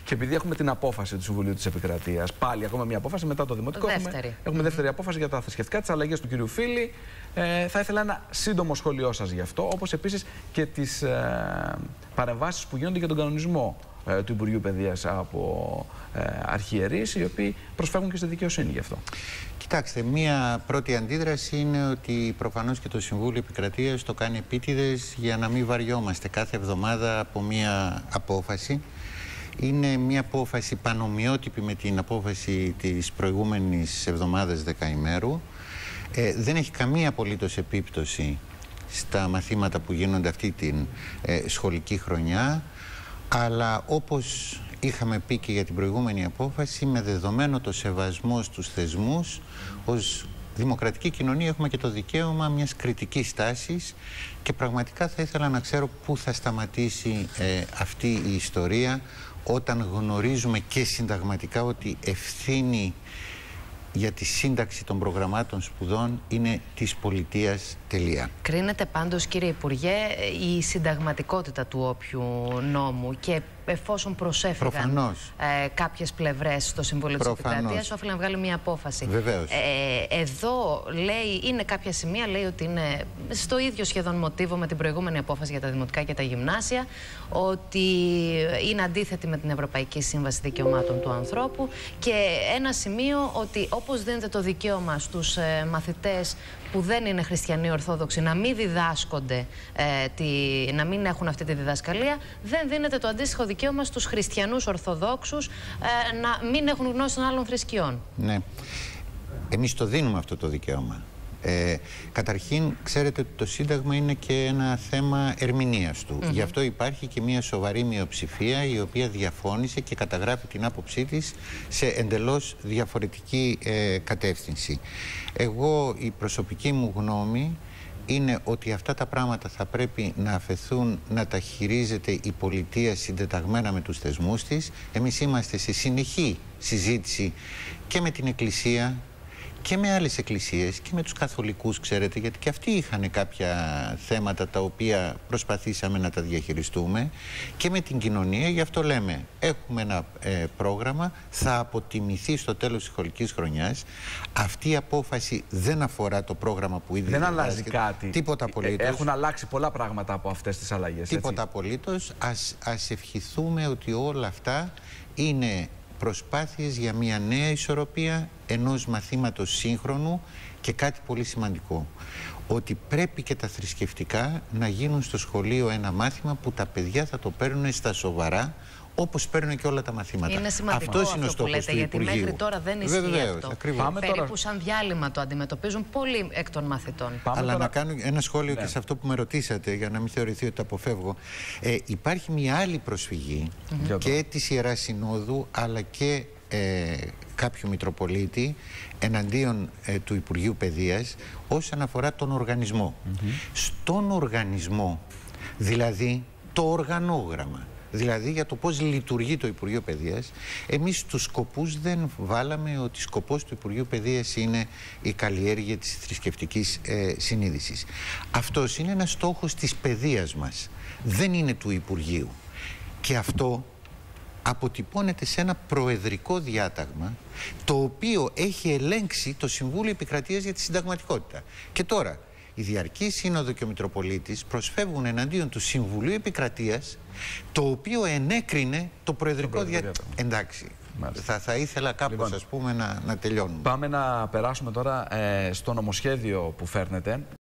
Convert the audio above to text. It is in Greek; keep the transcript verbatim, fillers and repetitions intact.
Και επειδή έχουμε την απόφαση του Συμβουλίου της Επικρατείας, πάλι ακόμα μια απόφαση μετά το Δημοτικό, Δεύτερη. έχουμε, έχουμε δεύτερη απόφαση για τα θρησκευτικά, τις αλλαγές του κυρίου Φίλη. Ε, θα ήθελα ένα σύντομο σχόλιο σας γι' αυτό, όπως επίσης και τις ε, παρεμβάσεις που γίνονται για τον κανονισμό ε, του Υπουργείου Παιδείας από ε, αρχιερείς, οι οποίοι προσφεύγουν και στη δικαιοσύνη γι' αυτό. Κοιτάξτε, μία πρώτη αντίδραση είναι ότι προφανώς και το Συμβούλιο Επικρατείας το κάνει επίτηδες για να μην βαριόμαστε κάθε εβδομάδα από μία απόφαση. Είναι μία απόφαση πανομοιότυπη με την απόφαση της προηγούμενης εβδομάδας δεκαημέρου. Ε, δεν έχει καμία απολύτως επίπτωση στα μαθήματα που γίνονται αυτή την ε, σχολική χρονιά, αλλά όπως είχαμε πει και για την προηγούμενη απόφαση, με δεδομένο το σεβασμό στους θεσμούς, ως δημοκρατική κοινωνία έχουμε και το δικαίωμα μιας κριτικής στάσης και πραγματικά θα ήθελα να ξέρω πού θα σταματήσει ε, αυτή η ιστορία, όταν γνωρίζουμε και συνταγματικά ότι ευθύνη για τη σύνταξη των προγραμμάτων σπουδών είναι της πολιτείας, τελεία. Κρίνεται πάντως, κύριε Υπουργέ, η συνταγματικότητα του όποιου νόμου και εφόσον προσέφυγαν ε, κάποιες πλευρές στο Συμβούλιο της Επικρατείας, όφελε να βγάλει μια απόφαση. Βεβαίως. Ε, εδώ λέει, είναι κάποια σημεία, λέει ότι είναι στο ίδιο σχεδόν μοτίβο με την προηγούμενη απόφαση για τα δημοτικά και τα γυμνάσια, ότι είναι αντίθετη με την Ευρωπαϊκή Σύμβαση Δικαιωμάτων του Ανθρώπου, και ένα σημείο ότι όπως δίνεται το δικαίωμα στους ε, μαθητές που δεν είναι χριστιανοί ορθόδοξοι να μην διδάσκονται, ε, τη, να μην έχουν αυτή τη διδασκαλία, δεν δίνεται το αντίστοιχο δικαίωμα στους χριστιανούς ορθοδόξους ε, να μην έχουν γνώση των άλλων θρησκειών. Ναι. Εμείς το δίνουμε αυτό το δικαίωμα. Ε, καταρχήν, ξέρετε ότι το Σύνταγμα είναι και ένα θέμα ερμηνείας του. Mm-hmm. Γι' αυτό υπάρχει και μια σοβαρή μειοψηφία η οποία διαφώνησε και καταγράφει την άποψή της σε εντελώς διαφορετική ε, κατεύθυνση. Εγώ, η προσωπική μου γνώμη είναι ότι αυτά τα πράγματα θα πρέπει να αφαιθούν να τα χειρίζεται η πολιτεία συντεταγμένα με τους θεσμούς της. Εμείς είμαστε σε συνεχή συζήτηση και με την Εκκλησία και με άλλες εκκλησίες και με τους καθολικούς, ξέρετε, γιατί και αυτοί είχαν κάποια θέματα τα οποία προσπαθήσαμε να τα διαχειριστούμε, και με την κοινωνία. Γι' αυτό λέμε, έχουμε ένα ε, πρόγραμμα, θα αποτιμηθεί στο τέλος της σχολικής χρονιάς. Αυτή η απόφαση δεν αφορά το πρόγραμμα που ήδη δεν αλλάζει κάτι. Τίποτα απολύτως. Έχουν αλλάξει πολλά πράγματα από αυτές τις αλλαγές. Τίποτα απολύτως. Ας, ας ευχηθούμε ότι όλα αυτά είναι προσπάθειες για μια νέα ισορροπία ενός μαθήματος σύγχρονου, και κάτι πολύ σημαντικό, ότι πρέπει και τα θρησκευτικά να γίνουν στο σχολείο ένα μάθημα που τα παιδιά θα το παίρνουν στα σοβαρά, όπως παίρνουν και όλα τα μαθήματα. Είναι σημαντικό Αυτός είναι αυτό που λέτε, γιατί μέχρι τώρα δεν ισχύει. Βεβαίως, αυτό. ακριβώς. Περίπου τώρα... σαν διάλειμμα το αντιμετωπίζουν πολλοί εκ των μαθητών. Πάμε Αλλά τώρα... να κάνω ένα σχόλιο ναι. και σε αυτό που με ρωτήσατε, για να μην θεωρηθεί ότι το αποφεύγω. Ε, υπάρχει μια άλλη προσφυγή mm-hmm. και της Ιεράς Συνόδου, αλλά και ε, κάποιου Μητροπολίτη εναντίον ε, του Υπουργείου Παιδείας όσον αφορά τον οργανισμό. Mm-hmm. Στον οργανισμό, δηλαδή το οργανόγραμμα, δηλαδή για το πώς λειτουργεί το Υπουργείο Παιδείας, εμείς τους σκοπούς δεν βάλαμε ότι σκοπός του Υπουργείου Παιδείας είναι η καλλιέργεια της θρησκευτικής ε, συνείδησης. Αυτός είναι ένας στόχος της παιδείας μας, δεν είναι του Υπουργείου. Και αυτό αποτυπώνεται σε ένα προεδρικό διάταγμα, το οποίο έχει ελέγξει το Συμβούλιο Επικρατείας για τη συνταγματικότητα. Και τώρα η Διαρκή Σύνοδο και ο Μητροπολίτης προσφεύγουν εναντίον του Συμβουλίου Επικρατείας, το οποίο ενέκρινε το προεδρικό διάταγμα. Εντάξει, θα, θα ήθελα κάπως, λοιπόν, ας πούμε, να, να τελειώνουμε. Πάμε να περάσουμε τώρα ε, στο νομοσχέδιο που φέρνετε.